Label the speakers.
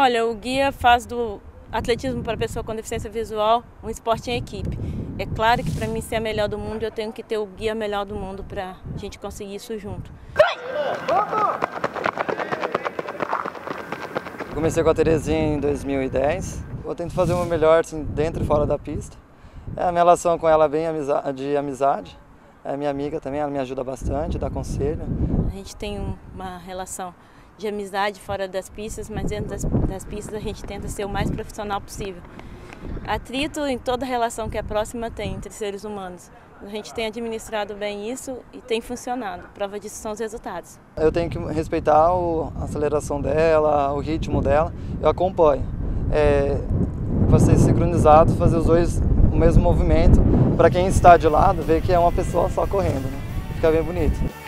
Speaker 1: Olha, o guia faz do atletismo para pessoa com deficiência visual um esporte em equipe. É claro que para mim ser a melhor do mundo, eu tenho que ter o guia melhor do mundo para a gente conseguir isso junto.
Speaker 2: Comecei com a Terezinha em 2010. Eu tento fazer o meu melhor assim, dentro e fora da pista. A minha relação com ela é bem de amizade. É minha amiga também, ela me ajuda bastante, dá conselho.
Speaker 1: A gente tem uma relação de amizade fora das pistas, mas dentro das pistas a gente tenta ser o mais profissional possível. Atrito em toda relação que é próxima tem entre seres humanos. A gente tem administrado bem isso e tem funcionado. Prova disso são os resultados.
Speaker 2: Eu tenho que respeitar a aceleração dela, o ritmo dela, eu acompanho. Para ser sincronizado, fazer os dois o mesmo movimento, para quem está de lado ver que é uma pessoa só correndo, né? Fica bem bonito.